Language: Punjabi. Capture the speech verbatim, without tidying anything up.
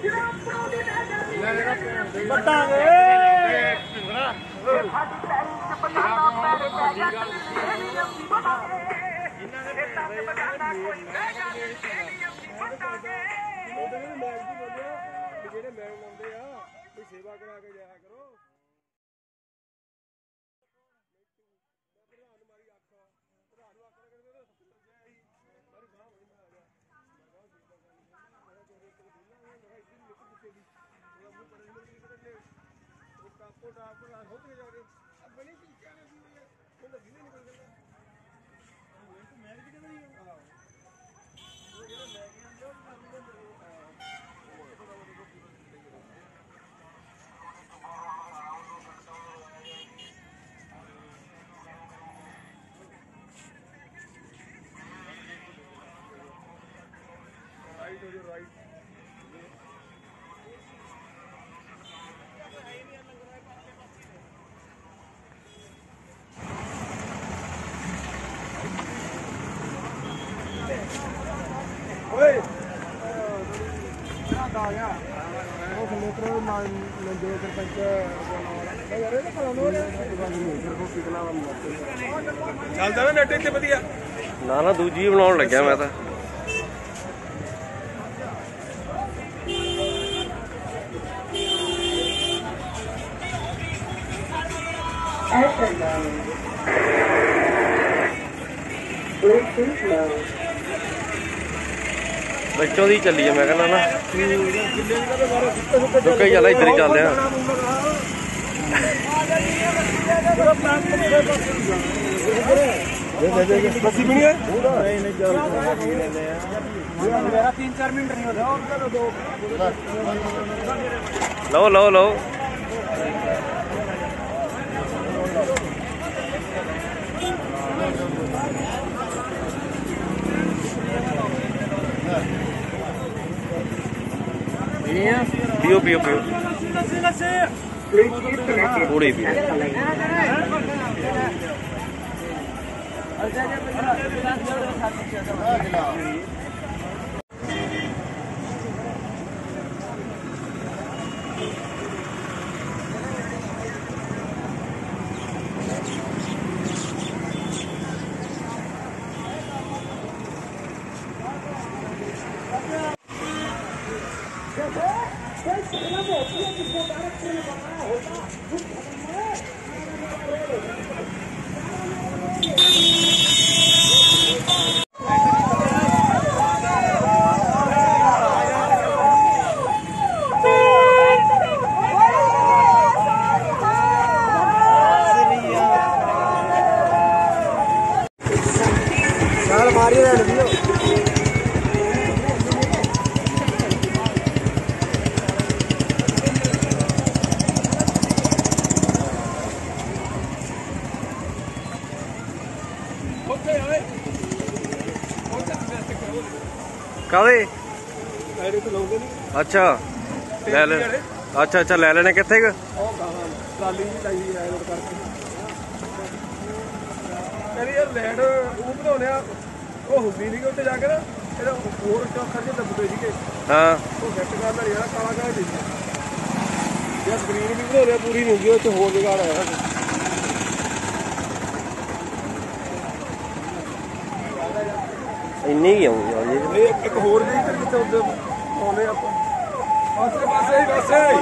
ਵੱਟਾਂਗੇ ਜਿਹੜੇ ਮੈਲ ਲਾਉਂਦੇ ਆ ਕੋਈ ਸੇਵਾ ਕਰਾ ਕੇ ਜਾਇਆ ਕਰੋ। Right or your right? Oi! आ गया वो समोत्र मान जो सरपंच यार ਇਹ ਤਾਂ ਕੋਲੋਂ ਚੱਲਦਾ ਨਾ ਨੈਟ ਤੇ ਵਧੀਆ ਨਾ ਨਾ ਦੂਜੀ ਬਣਾਉਣ ਲੱਗਿਆ ਮੈਂ ਤਾਂ ਬੱਚੋਂ ਦੀ ਚੱਲੀ ਆ ਮੈਂ ਕਹਿੰਦਾ ਨਾ ਰੁਕ ਹੀ ਚੱਲ ਇੱਧਰ ਹੀ ਚੱਲਦੇ ਆ बसी भी नहीं है नहीं नहीं चल मेरा तीन चार मिनट नहीं होता लो लो लो पियो पियो पियो पूरी पियो मारी ਕਾਹਦੇ ਅੱਛਾ ਲੈ ਲੈ ਅੱਛਾ ਅੱਛਾ ਲੈ ਲੈਣੇ ਕਿੱਥੇ ਕ ਟਰਾਲੀ ਵੀ ਚਾਹੀਦੀ ਹੈ ਰੋਡ ਕਰਕੇ ਕਹਿੰਦੀ ਯਾਰ ਲੈਟ ਉਹ ਬਣਾਉਣੇ ਆ ਉਹ ਹੁੰਦੀ ਨਹੀਂ ਕਿ ਉੱਤੇ ਜਾ ਕੇ ਨਾ ਇਹਦਾ ਹੋਰ ਚੌਖਰ ਜਿਹੇ ਦੱਬਦੇ ਸੀਗੇ ਹਾਂ ਉਹ ਸੈੱਟ ਕਰਨ ਵਾਲੀ ਆ ਕਾਲਾ ਕਾਲਾ ਦੇ ਯਾਰ ਸਕਰੀਨ ਵੀ ਬਣਾਉਣੇ ਆ ਪੂਰੀ ਨਹੀਂ ਹੁੰਦੀ ਉਹ 'ਚ ਹੋਰ ਜਗਾੜ ਆਇਆ ਇੰਨੀ ਹੀ ਆਉਂਦੀ ਇੱਕ ਹੋਰ ਜੀ ਕਿੱਥੇ ਉੱਤੇ ਆਉਂਦੇ ਆਪਾਂ ਪਾਸੇ ਪਾਸੇ ਪਾਸੇ